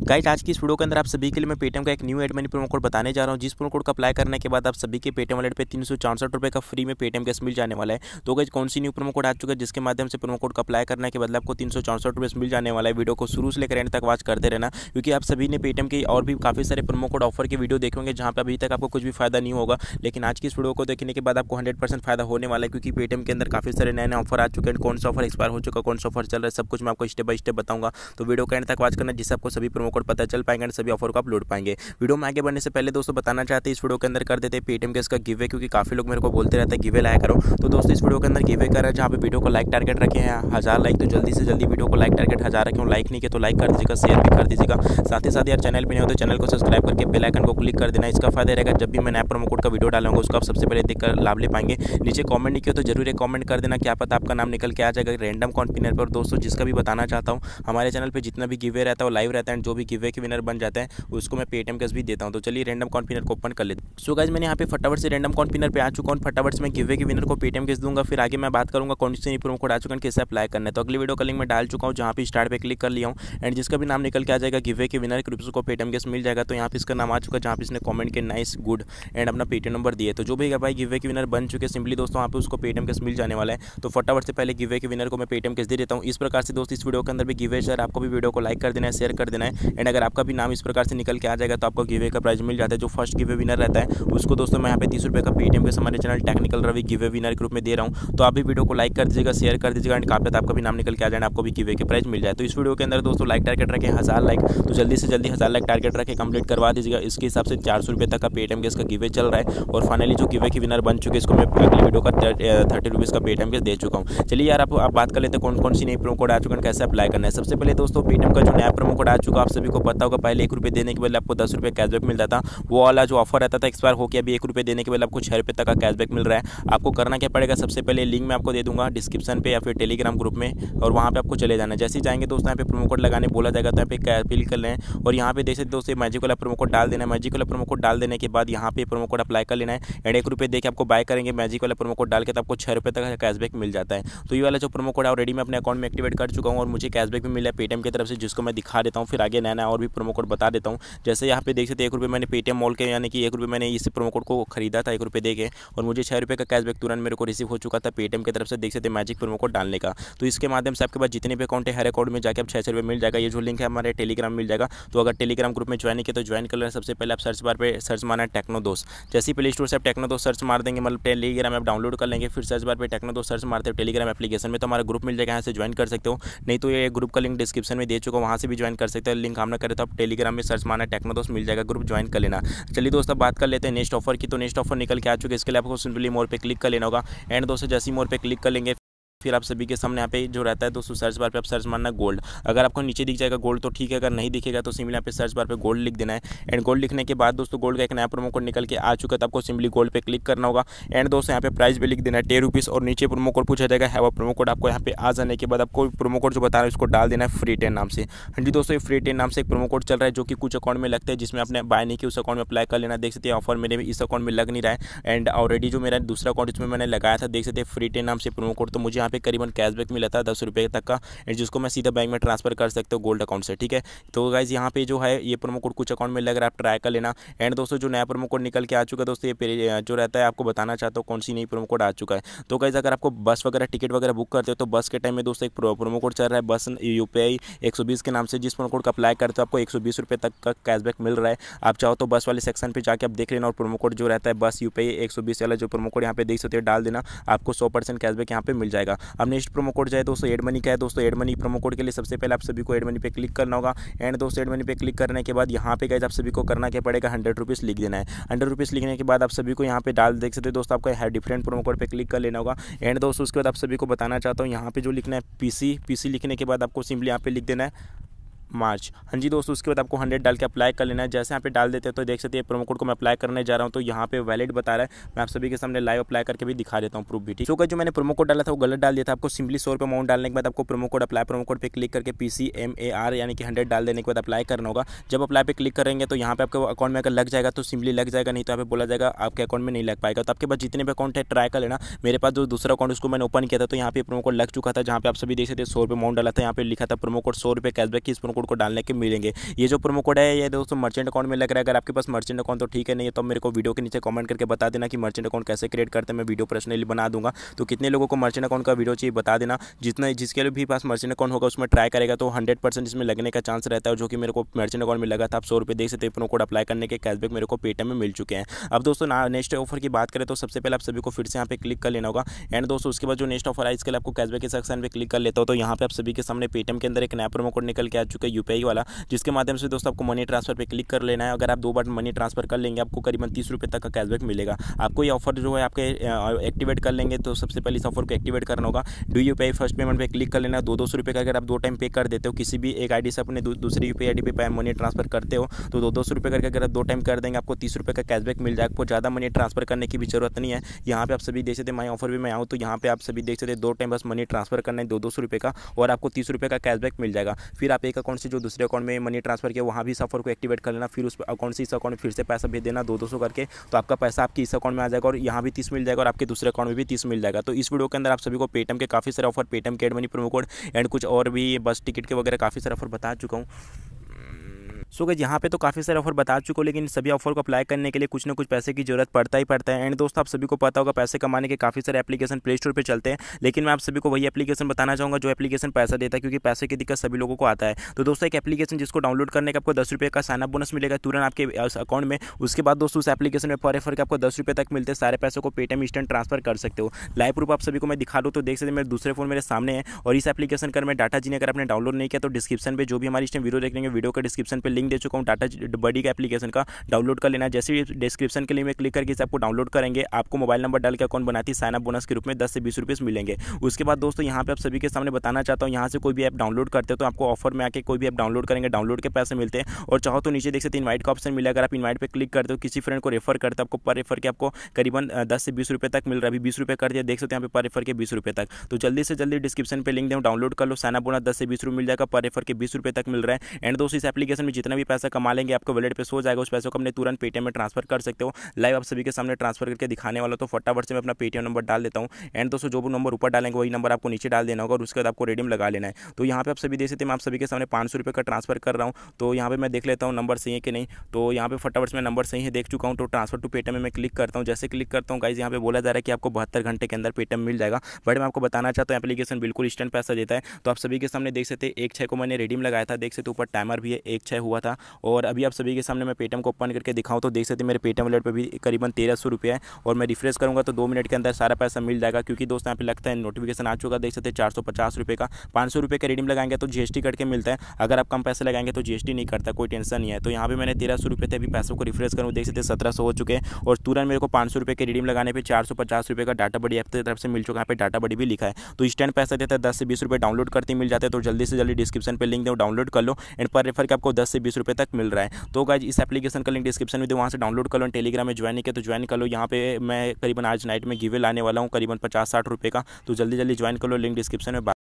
Guys आज की इस वीडियो के अंदर आप सभी के लिए मैं पेटीएम का एक new add money promo code बताने जा रहा हूं, जिस प्रोमो कोड का अप्लाई करने के बाद आप सभी के पेटीएम वॉलेट पे 364 रुपये का फ्री में पेटीएम कैश मिल जाने वाला है। तो गाइस कौन सी न्यू प्रोमो कोड आ चुका है जिसके माध्यम से प्रोमो कोड का अप्लाई करने के बदले आपको 364 रुपये मिल जाने वाला है। वीडियो को शुरू से लेकर एंड तक वॉच करते रहना, क्योंकि आप सभी ने पेटीएम के और भी काफ़ी सारे प्रोमो कोड ऑफर के वीडियो देखेंगे जहाँ पर अभी तक आपको कुछ भी फायदा नहीं होगा, लेकिन आज की इस वीडियो को देखने के बाद आपको 100% फायदा होने वाला है, क्योंकि पेटीएम के अंदर काफ़ी सारे नए नए ऑफर आ चुके हैं। कौन सा ऑफर एक्सपायर हो चुका, कौन सा ऑफर चल रहा है, सब कुछ मैं आपको स्टेप बाय स्टेप बताऊंगा। तो वीडियो का एंड तक वॉच करना, जिससे आपको सभी प्रोमो कोड पता चल पाएंगे, सभी ऑफर को आप लूट पाएंगे। वीडियो में आगे बढ़ने से पहले दोस्तों बताना चाहते हैं इस वीडियो के अंदर कर देते हैं पेटीएम कैश का गिवे, क्योंकि काफ़ी लोग मेरे को बोलते रहते हैं गिवे लाया करो। तो दोस्तों इस वीडियो के अंदर गिवे कर रहा है, जहाँ पे वीडियो को लाइक टारगेट रखे हैं 1000 लाइक, तो जल्दी से जल्दी वीडियो को लाइक टारगेट 1000 रखें। लाइक नहीं किया तो लाइक कर दीजिएगा, शेयर भी कर दीजिएगा। साथ ही साथ यार चैनल पर नहीं हो तो चैनल को सब्सक्राइब करके बेल आइकन को क्लिक कर देना। इसका फायदा रहेगा जब भी मैं नया प्रोमो कोड का वीडियो डालूंगा उसको आप सबसे पहले देखकर लाभ ले पाएंगे। नीचे कमेंट नहीं किया तो जरूर एक कमेंट कर देना, क्या पता आपका नाम निकल के आ जाएगा रैंडम कॉइन विनर पर। दोस्तों जिसका भी बताना चाहता हूँ, हमारे चैनल पर जितना भी गिवे रहता है वो लाइव रहता है, जो भी गिवे के विनर बन जाता है उसको मैं पेटीएम कैश भी देता हूँ। तो चलिए रैंडम कॉइन विनर को ओपन कर लेते हैं। सो गाइस मैंने यहाँ पे फटाफट से रैंडम कॉइन विनर पे आ चुका हूँ। फटाफट से मैं गिवे के विनर को पेटीएम कैश दूंगा, फिर आगे मैं बात करूंगा कौन सी प्रोमो कोड आ चुका है, कैसे अप्लाई करना है। तो अगली वीडियो का लिंक मैं डाल चुका हूँ, जहाँ पे स्टार्ट पे क्लिक कर लिया हूँ एंड जिसका भी नाम निकल के आ जाएगा गिवे के विनर के को पेटीएम कैश मिल जाएगा। तो यहाँ पे इसका नाम आ चुका है, जहाँ पे इसने कमेंट के नाइस गुड एंड अपना पेटीएम नंबर दिए। तो जो भी भाई गिवे के विनर बन चुके सिंपली दोस्तों वहाँ पे उसको पेटीएम कैश मिल जाने वाला है। तो फटाफट से पहले गिवे के विनर को मैं पेटीएम कैश दे देता हूँ। इस प्रकार से दोस्तों इस वीडियो के अंदर भी गिवे सर आपको भी वीडियो को लाइक कर देना है, शेयर कर देना है एंड अगर आपका भी नाम इस प्रकार से निकल के आ जाएगा तो आपको गिवे का प्राइस मिल जाता है। जो फर्स्ट गिवे विनर रहता है उसको दोस्तों मैं यहाँ पे 30 रुपये का पेटीएम कैश हमारे channel technical Ravi giveaway winner के रूप में दे रहा हूँ। तो आप भी वीडियो को लाइक कर दीजिएगा, शेयर कर दीजिएगा एंड काफी आपका भी नाम निकल के आ जाए, आपको भी गिवे के प्राइस मिल जाए। तो इस वीडियो के अंदर दोस्तों लाइक टारगेट रखें 1000 लाइक, तो जल्दी से जल्दी 1000 लाइक टारगेट रखें, कंप्लीट करवा दीजिएगा। इसके हिसाब से 400 रुपये तक का पेटीएम कैश का गिवे चल रहा है। और फाइनली जो गिवे की विनर बन चुके इसको मैं अगली वीडियो का 30 रुपीज़ का पेटीएम कैश दे चुका हूँ। चलिए यार आप बात कर लेते हैं कौन कौन सी नई प्रोमो कोड आ चुका है, कैसे अप्लाई करना है। सबसे पहले दोस्तों पेटीएम का जो नया प्रोमो कोड आ चुका आप सभी को पता होगा, पहले 1 रुपये देने के बदले आपको 10 रुपये कैशबैक मिलता था। वो वाला जो ऑफर रहता था एक्सपायर हो गया, अभी 1 रुपये देने के बदले आपको 6 रुपये तक का कैशबैक मिल रहा है। आपको करना क्या पड़ेगा, सबसे पहले लिंक मैं आपको दे दूंगा डिस्क्रिप्शन पे या फिर टेलीग्राम ग्रुप में, और वहाँ पे आपको चले जाना है। जैसे ही जाएंगे दोस्तों यहाँ पे प्रोमो कोड लगाने बोला जाएगा, तो यहाँ पे फिल कर लें और यहाँ पे देख सकते दोस्तों मैजिक वाला प्रोमो कोड डाल देना है। मैजिक वाला प्रोमो कोड डाल देने के बाद यहाँ पे प्रोमो कोड अप्लाई कर लेना है एंड 1 रुपये देके आपको बाय करेंगे मैजिक वाला प्रोमो कोड डाल के, तो आपको 6 रुपये तक का कैशबैक मिल जाता है। तो ये वाला जो प्रोमो कोड है ऑलरेडी मैं अपने अकाउंट में एक्टिवेट कर चुका हूँ और मुझे कैशबैक भी मिला है पेटीएम की तरफ से, जिसको मैं दिखा देता हूँ। फिर आगे नया नया और भी प्रोमो कोड बता देता हूँ। जैसे यहाँ पे देख सकते 1 रुपये मैंने पेटीएम मॉल के यानी कि 1 रुपये मैंने इस प्रोमो कोड को खरीदा था 1 रुपये देके, और मुझे 6 रुपये का कैशबैक तुरंत मेरे को रिसीव हो चुका था पेटीएम की तरफ से, देख सकते मैजिक प्रोमो कोड डालने का। तो इसके माध्यम से आपके पास जितने भी अकाउंट है हर अकाउंट में जाकर आप 6 रुपये मिल जाएगा। ये जो लिंक है हमारे टेलीग्राम मिल जाएगा। तो अगर टेलीग्राम ग्रुप में ज्वाइन किया तो ज्वाइन कर लेना। सबसे पहले आप सर्च बार पे सर्च मारना है टेक्नो दोस्त। जैसे ही प्ले स्टोर से आप टेक्नो दोस्त सर्च मार देंगे, मतलब टेलीग्राम ऐप डाउनलोड कर लेंगे, फिर सर्च बार पे टेक्नो दोस्त सर्च मारते हो टेलीग्राम एप्लीकेशन में, तो हमारा ग्रुप मिल जाएगा, यहाँ से ज्वाइन कर सकते हो। नहीं तो ये ग्रुप का लिंक डिस्क्रिप्शन में दे चुका हूँ, वहाँ से भी ज्वाइन कर सकते हो। लिंक हम ना करें तो आप टेलीग्राम में सर्च मारना टेक्नो दोस्त मिल जाएगा, ग्रुप ज्वाइन कर लेना। चलिए दोस्तों बात कर लेते हैं नेक्स्ट ऑफर की। तो नेक्स्ट ऑफर निकल के आ चुके हैं, इसके लिए आपको सिंपली मोर पे क्लिक कर लेना होगा एंड दोस्तों जैसे ही मोर पे क्लिक कर लेंगे फिर आप सभी के सामने यहाँ पे जो रहता है दोस्तों सर्च बार पे आप सर्च मारना गोल्ड। अगर आपको नीचे दिख जाएगा गोल्ड तो ठीक है, अगर नहीं दिखेगा तो सिंपली यहाँ पे सर्च बार पे गोल्ड लिख देना है एंड गोल्ड लिखने के बाद दोस्तों गोल्ड का एक नया प्रोमो कोड निकल के आ चुका है, तो आपको सिंपली गोल्ड पे क्लिक करना होगा एंड दोस्तों यहाँ पे प्राइस भी लिख देना है 10 रुपीज़ और नीचे प्रोमो कोड पूछा जाएगा है वो प्रोमो कोड। आपको यहाँ पे आ जाने के बाद आपको प्रोमो कोड जो बता रहा है उसको डाल देना है फ्री 10 नाम से। हाँ जी दोस्तों ये फ्री 10 नाम से एक प्रोमो कोड चल रहा है जो कि कुछ अकाउंट में लगता है, जिसमें आपने बाय नहीं किया उस अकाउंट में अप्लाई कर लेना। देख सकते हैं ऑफर मेरे इस अकाउंट में लग नहीं रहा है एंड ऑलरेडी जो मेरा दूसरा अकाउंट इसमें मैंने लगाया था, देख सकते हैं फ्री 10 नाम से प्रोमो कोड, तो मुझे यहाँ पे करीबन कैशबैक मिला था 10 रुपये तक का, जिसको मैं सीधा बैंक में ट्रांसफर कर सकते हो गोल्ड अकाउंट से। ठीक है, तो गाइज यहाँ पे जो है ये प्रोमो कोड कुछ अकाउंट में लग रहा है, आप ट्राई कर लेना। एंड दोस्तों जो नया प्रोमो कोड निकल के आ चुका है दोस्तों, ये जो रहता है आपको बताना चाहता हूँ कौन सी नई प्रोमो कोड आ चुका है। तो गाइज अगर आपको बस वगैरह टिकट वगैरह बुक करते हो तो बस के टाइम में दोस्तों एक प्रोमो कोड चल रहा है बस UPI 120 के नाम से, जिस प्रोमो कोड का अप्लाई करते हो आपको 120 रुपये तक का कैशबैक मिल रहा है। आप चाहो तो बस वाले सेक्शन पे जाके आप देख लेना और प्रोमो कोड जो रहता है बस UPI 120 वाला जो प्रोमो कोड यहाँ पे देख सकते हो डाल देना, आपको 100% कैशबैक यहाँ पे मिल जाएगा। अब नेक्स्ट प्रोमो कोड जाए दोस्तों एड मनी का है। दोस्तों एड मनी प्रोमो कोड के लिए सबसे पहले आप सभी को एड मनी पे क्लिक करना होगा एंड दोस्तों एड मनी पे क्लिक करने के बाद यहाँ पे गाइस आप सभी को करना क्या पड़ेगा 100 रुपीज़ लिख देना है। 100 रुपीज़ लिखने के बाद आप सभी को यहाँ पे डाल देख सकते हो दोस्तों, आपको डिफरेंट प्रोमो कोड पे क्लिक कर लेना होगा एंड दोस्तों उसके बाद आप सभी को बताना चाहता हूँ यहाँ पे जो लिखना है PC लिखने के बाद आपको सिंपली यहाँ पे लिख देना है मार्च। हाँ जी दोस्तों उसके बाद आपको 100 डाल के अप्लाई कर लेना है। जैसे यहाँ पे डाल देते हैं तो देख सकते हैं प्रोमो कोड को मैं अप्लाई करने जा रहा हूँ, तो यहाँ पे वैलिड बता रहा है। मैं आप सभी के सामने लाइव अप्लाई करके भी दिखा देता हूँ प्रूफ भी। ठीक है, जो मैंने प्रोमो कोड डाला था वो गलत डाल दिया था, आपको सिंपली 100 रुपये अमाउंट डालने के बाद आपको promo code apply promo code पे क्लिक करके PCMAR यानी कि 100 डाल देने के बाद अप्लाई करना होगा। जब अप्लाई पे क्लिक करेंगे तो यहाँ पे आपके अकाउंट में अगर लग जाएगा तो सिंपली लग जाएगा, नहीं तो यहाँ पे बोला जाएगा आपके अकाउंट में नहीं लग पाएगा। तो आपके पास जितने भी अकाउंट है ट्राई कर लेना। मेरे पास जो दूसरा अकाउंट उसको मैंने ओपन किया था तो यहाँ पे प्रोमो कोड लग चुका था, जहाँ पे आप सभी देख सकते 100 रुपये अमाउंट डाला था, यहाँ पे लिखा था प्रोमो कोड 100 रुपये कैशबैक की। इस प्रोमो कोड कोड को डालने के मिलेंगे। ये जो प्रोमो कोड है ये दोस्तों मर्चेंट अकाउंट में लग रहा है। अगर आपके पास मर्चेंट अकाउंट तो ठीक है, नहीं है तो मेरे को वीडियो के नीचे कमेंट करके बता देना कि मर्चेंट अकाउंट कैसे क्रिएट करते हैं। मैं वीडियो पर्सनली बना दूंगा। तो कितने लोगों को मर्चेंट अकाउंट का वीडियो चाहिए बता देना। जिसके भी पास मर्चेंट अकाउंट होगा उसमें ट्राई करेगा तो 100% इसमें लगने का चांस रहता है। जो कि मेरे को मर्चेंट अकाउंट में लगा था। आप 100 रुपये देख सकते हैं। प्रोमो कोड अप्लाई करने के कैशबैक मेरे को पेटीएम में मिल चुके हैं। अब दोस्तों नेक्स्ट ऑफर की बात करें तो सबसे पहले आप सभी को फिर से यहाँ पे क्लिक कर लेना होगा। एंड दोस्तों उसके बाद जो नेक्स्ट ऑफर है इसके लिए आपको कैशबैक के सेक्शन पे क्लिक कर लेता हो। तो यहाँ पे आप सभी के सामने पेटीएम के अंदर एक नया प्रोमो कोड निकल के आ चुका है यूपीआई वाला, जिसके माध्यम से दोस्तों आपको मनी ट्रांसफर पे क्लिक कर लेना है। अगर आप 2 बार मनी ट्रांसफर कर लेंगे आपको करीबन 30 रुपये तक का कैशबैक मिलेगा। आपको ये ऑफर जो है आपके एक्टिवेट कर लेंगे तो सबसे पहले इस ऑफर को एक्टिवेट करना होगा। डू यूपीआई फर्स्ट पेमेंट पे क्लिक कर लेना है। 200 रुपये का अगर आप 2 टाइम पे कर देते हो किसी भी एक आईडी से अपने दूसरी यूपीआई आईडी पे मनी ट्रांसफर करते हो तो 200 रुपये करके अगर आप 2 टाइम कर देंगे आपको 30 रुपये का कैशबैक मिल जाएगा। आपको ज़्यादा मनी ट्रांसफर करने की भी जरूरत नहीं है। यहाँ पे आप सभी देख सकते हैं माई ऑफर भी मैं आऊँ तो यहाँ पे आप सभी देख सकते हैं 2 टाइम बस मनी ट्रांसफर करना है 200 रुपये का और आपको 30 रुपये का कैशबैक मिल जाएगा। फिर आप एक अकाउंट से जो दूसरे अकाउंट में मनी ट्रांसफर किया वहाँ भी इस ऑफर को एक्टिवेट कर लेना। फिर उस अकाउंट से इस अकाउंट में फिर से पैसा भेज देना 200 करके, तो आपका पैसा आपके इस अकाउंट में आ जाएगा और यहाँ भी 30 मिल जाएगा और आपके दूसरे अकाउंट में भी 30 मिल जाएगा। तो इस वीडियो के अंदर आप सभी को पेटीएम के काफ़ी सारे ऑफर, पेटीएम के add money promo code and कुछ और भी बस टिकट के वगैरह काफ़ी सारे ऑफर बता चुका हूँ। सो गाइस यहाँ पे तो काफ़ी सारे ऑफर बता चुके हो, लेकिन सभी ऑफर को अप्लाई करने के लिए कुछ ना कुछ पैसे की जरूरत पड़ता ही पड़ता है। एंड दोस्तों आप सभी को पता होगा पैसे कमाने के काफ़ी सारे एप्लीकेशन प्ले स्टोर पे चलते हैं, लेकिन मैं आप सभी को वही एप्लीकेशन बताना चाहूँगा जो एप्लीकेशन पैसा देता है, क्योंकि पैसे की दिक्कत सभी लोगों को आता है। तो दोस्तों एक एप्लीकेशन जिसको डाउनलोड करने का आपको 10 रुपये का साइनअप बोनस मिलेगा तुरंत आपके अकाउंट में। उसके बाद दोस्तों उस एप्लीकेशन में पर रेफर के आपको 10 रुपये तक मिलते हैं। सारे पैसों को पेटीएम इंस्टेंट ट्रांसफर कर सकते हो। लाइव प्रूफ आप सभी को मैं दिखा दूँ तो देख सकते मेरे दूसरे फोन मेरे सामने है और इस एप्लीकेशन का मैं डाटा जी ने अगर आपने डाउनलोड नहीं किया तो डिस्क्रिप्शन पे जो भी हमारी इस टाइम वीडियो देख लेंगे वीडियो के डिस्क्रिप्शन पे लिंक दे चुका हूँ डाटाबडी का एप्लीकेशन का, डाउनलोड कर लेना। जैसे ही डिस्क्रिप्शन के लिए में क्लिक करके इसे आपको डाउनलोड करेंगे आपको मोबाइल नंबर डाल के अकाउंट बनाती है साइनअप बोनस के रूप में 10 से 20 रुपये मिलेंगे। उसके बाद दोस्तों यहाँ पे आप सभी के सामने बताना चाहता हूँ यहाँ से कोई भी ऐप डाउनलोड करते हो तो आपको ऑफर में आके कोई भी ऐप डाउनलोड करेंगे डाउनलोड के पैसे मिलते हैं। और चाहो तो नीचे देख सकते इनवाइट का ऑप्शन मिलेगा। अगर आप इनवाइट पे क्लिक करते हो किसी फ्रेंड को रेफर करते हो आपको पर रेफर के आपको करीबन 10 से 20 रुपये तक मिल रहा है। अभी 20 रुपये कर दिया देख सकते हैं यहाँ पे पर रेफर के 20 रुपये तक। तो जल्दी से जल्दी डिस्क्रिप्शन पे लिंक दें डाउनलोड कर लो। साइनअप बोनस 10 से 20 रुपये मिल जाएगा, पर रेफर के 20 रुपये तक मिल रहा है। एंड दोस्तों इस एप्लीकेशन में जितना भी पैसा कमा लेंगे आपको वॉलेट पे सो जाएगा। उस पैसे को अपने तुरंत पेटीएम में ट्रांसफर कर सकते हो। लाइव आप सभी के सामने ट्रांसफर करके दिखाने वाला तो फटाफट से मैं अपना पेटीएम नंबर डाल देता हूँ। एंड दोस्तों जो भी नंबर ऊपर डालेंगे वही नंबर आपको नीचे डाल देना होगा और उसके बाद आपको रिडीम लगा लेना है। तो यहाँ पे आप सभी देख सकते हैं मैं आप सभी के सामने 500 रुपये का ट्रांसफर कर रहा हूँ। तो यहाँ पे मैं देख लेता हूँ नंबर सही है कि नहीं। तो यहाँ पे फटाफट से मैं नंबर सही है देख चुका हूँ। तो ट्रांसफर टू पेटीएम में मैं क्लिक करता हूँ। जैसे क्लिक करता हूँ गाइस यहाँ पे बोला जा रहा है कि आपको 72 घंटे के अंदर पेटीएम मिल जाएगा। बट मैं आपको बताना चाहता हूँ एप्लीकेशन बिल्कुल इंस्टेंट पैसा देता है। तो आप सभी के सामने देख सकते हैं 1/6 को मैंने रिडीम लगाया था, देख सकते ऊपर टाइमर भी है 1/6 हुआ था। और अभी आप सभी के सामने मैं पेटीएम को ओपन करके दिखाऊँ तो देख सकते मेरे पेटीएम वॉलेट पर भी करीबन 1300 रुपये है। और मैं रिफ्रेश करूँगा तो 2 मिनट के अंदर सारा पैसा मिल जाएगा, क्योंकि दोस्तों यहाँ पे लगता है नोटिफिकेशन आ चुका देख सकते 450 रुपये का। 500 रुपये का रिडीम लगाएंगे तो जीएसटी कट के मिलता है। अगर आप कम पैसे लगाएंगे तो जीएसटी नहीं करता, कोई टेंशन नहीं है। तो यहाँ पे मैंने 1300 रुपये थे, अभी पैसों को रिफ्रेश करूँ देख सकते 1700 हो चुके हैं। और तुरंत मेरे को 500 रुपये के रिडीम लगाने पर 450 रुपये का डाटाबडी ऐप की तरफ से मिल चुका है। यहाँ पे डाटाबडी भी लिखा है। तो इंस्टेंट पैसा देता है 10 से 20 रुपये डाउनलोड करते मिल जाते हैं। तो जल्दी से जल्दी डिस्क्रिप्शन पर लिंक दो डाउनलोड कर लो। एंड पर रेफर के आपको 10 से 20 रुपये तक मिल रहा है। तो गाइस इस एप्लीकेशन का लिंक डिस्क्रिप्शन में दो, वहाँ से डाउनलोड कर लो। टेलीग्राम में ज्वाइन किया तो ज्वाइन कर लो। यहाँ पे मैं करीबन आज नाइट में गिवे लाने वाला हूँ करीबन 50-60 रुपये का। तो जल्दी जल्दी ज्वाइन कर लो, लिंक डिस्क्रिप्शन में।